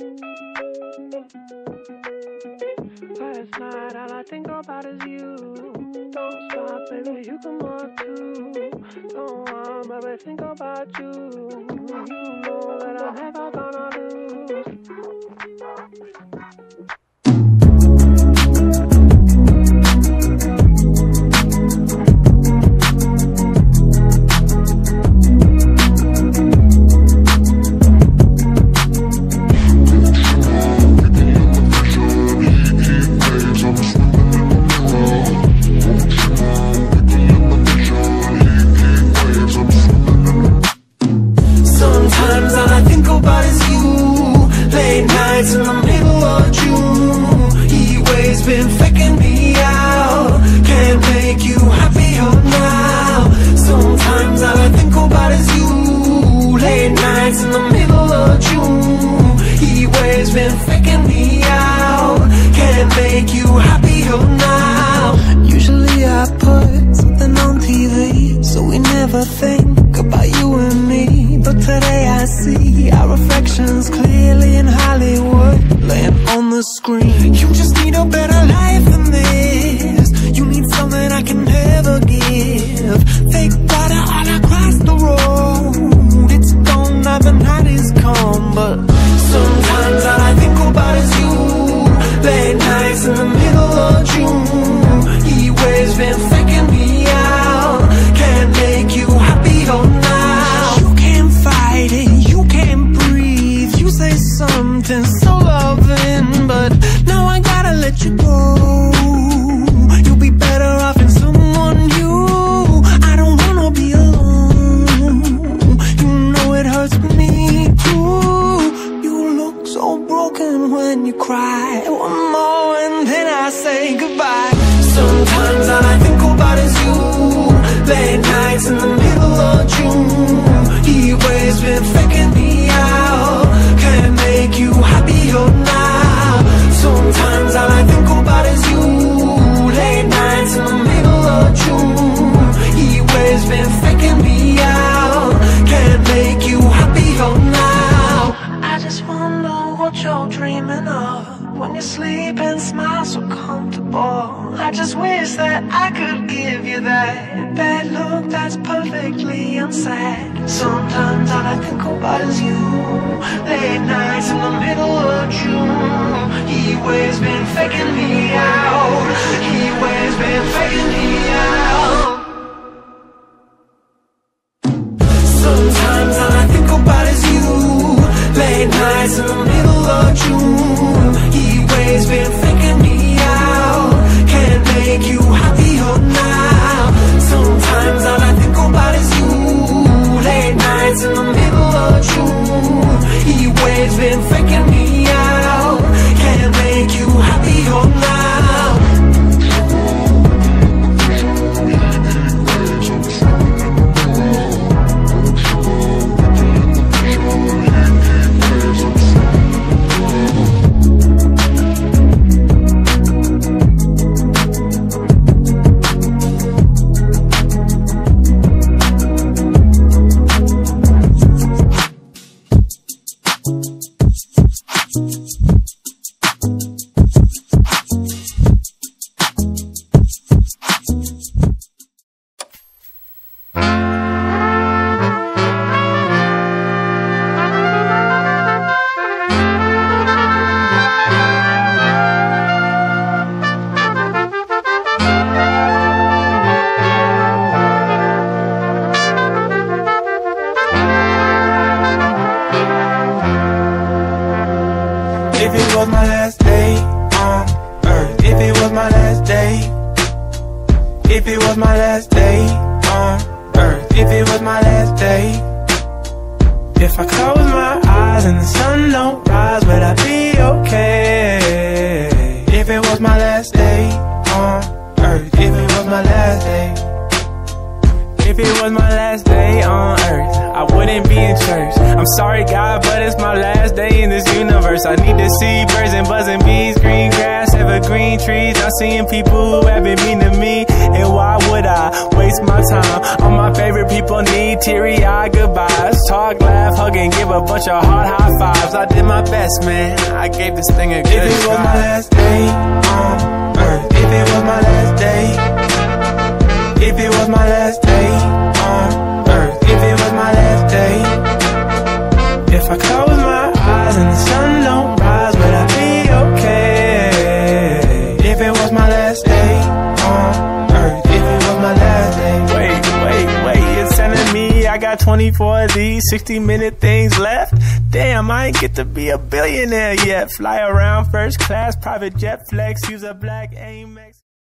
Last night all I think about is you. Don't stop, baby, you can walk too. Don't want, baby, think about you. You know that I'm never gonna lose. Sometimes all I think about is you. Late nights in the middle of June. Heat waves been faking me out. Can't make you happier now. Sometimes all I think about is you. Late nights in the middle of June. Heat waves been faking me out. Can't make you happier now. Usually I put something on TV, so we never think about you and me. But today I see our reflections clearly in Hollywood, laying on the screen. You just need a better life than this. You need something I can never give. Fake water all across the road. It's gone now, the night is come. But sometimes all I think about is you. Late nights in the middle of June. Heat waves been faking me out. Can't make you happier now. You can't fight it, you can't breathe. You say something so loving, but now I gotta let you go. You'll be better off in someone new. I don't wanna be alone. You know it hurts me too. You look so broken when you cry. One more and then I say goodbye. Sometimes all I think about is you. Late nights in the middle of June. Heat waves been faking me out. Can't make you happier now. Sometimes all I think about is you. Late nights in the middle of June. Heat waves been faking me out. Can't make you happier now. I just wonder what you're dreaming of when you sleep and smile so comfortable. I just wish that I could give you that bad look that's perfectly unsaid. Sometimes all I think about is you. Late nights in the middle of June. Heat waves been faking me out. Heat waves been faking me out. Sometimes all I think about is you. Late nights in the middle of June. Heat waves been faking me out. Can't make you happier now. Sometimes all I think about is you. Late nights in the middle of June. Heat waves been faking me out. Can't make you happier now. If it was my last day on earth, if it was my last day, if it was my last day on earth, if it was my last day, if I close my eyes and the sun don't rise, would I be okay? If it was my last day on earth, if it was my last day, if it was my last day on earth, I wouldn't be in church. I'm sorry God, but it's my last day in this universe. I need to see birds and buzzing bees, green grass, evergreen trees. I'm seeing people who haven't mean to me, and why would I waste my time? All my favorite people need teary-eyed goodbyes. Talk, laugh, hug, and give a bunch of hard high fives. I did my best, man. I gave this thing a good If it was my last day on earth, if it was my last day, if it was my last day on earth, if it was my last day, if I close my eyes and the sun don't rise, would I be okay? If it was my last day on earth, if it was my last day. Wait, you're telling me I got 24 of these 60-minute things left? Damn, I ain't get to be a billionaire yet. Fly around first class, private jet flex, use a black Amex.